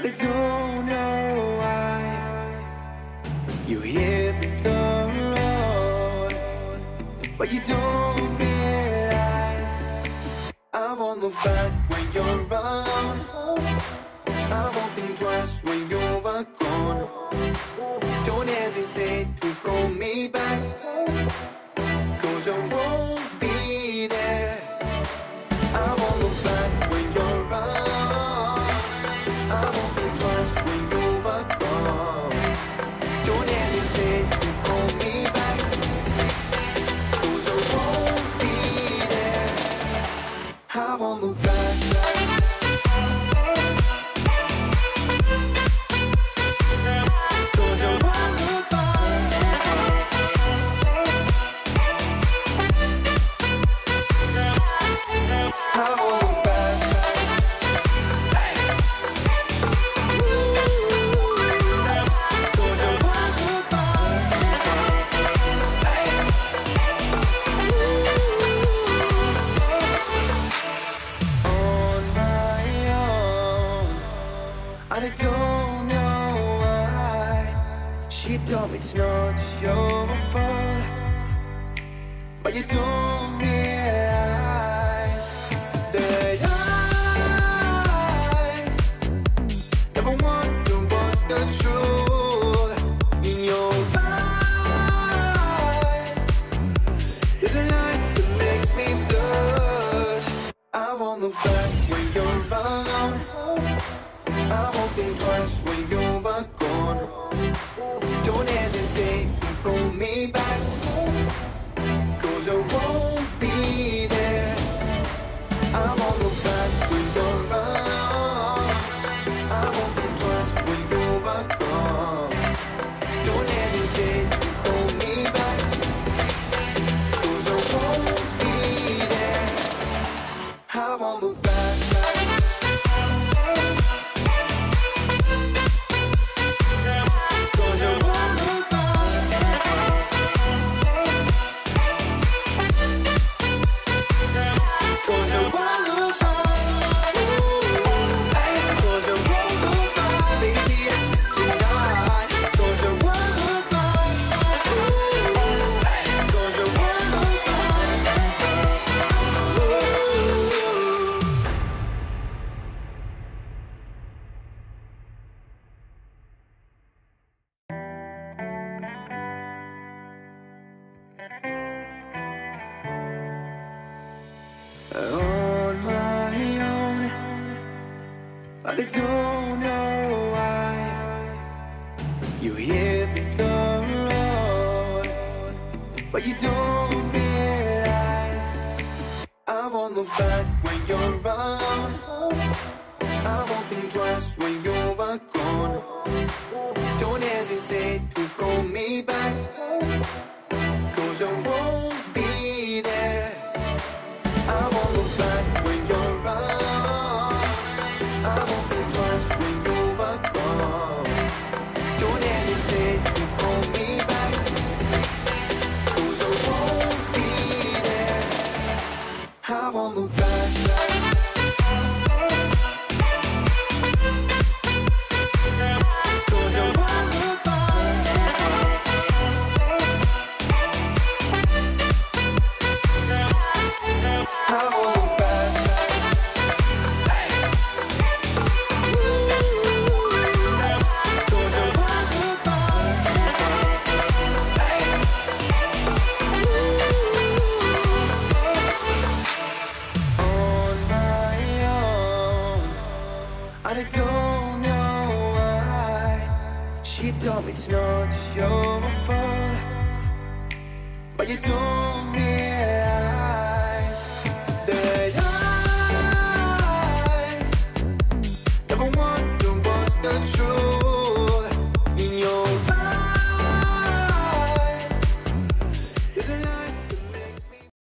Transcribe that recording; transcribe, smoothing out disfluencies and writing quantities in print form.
I don't know why you hit the road, but you don't realize I won't look back when you're around. I won't think twice when you're gone. Don't hesitate to call me back, 'cause I won't be there. I won't look back when you're around. I won't think twice when you're gone. Don't hesitate to call me back, 'cause I won't be there. I won't look back. I don't know why she told me it's not your fault, but you don't realize that I never want to watch the truth in your eyes. There's a light that makes me blush. I won't look back when you're around. I won't think twice when you're gone. Don't hesitate to call me back, 'cause I won't be there. I won't look back when you're around. I won't think twice when you're gone. Don't hesitate to call me back, 'cause I won't be there. I won't look back. On my own, but I don't know why you hit the road, but you don't realize I won't look back when you're around. I won't think twice when you're gone. Don't hesitate to call me back, 'cause I won't be there. I won't look back when you're around. I won't think twice when you're gone. Don't hesitate to call me back, 'cause I won't be there. I won't look back. I don't know why she told me it's not your fault, but you don't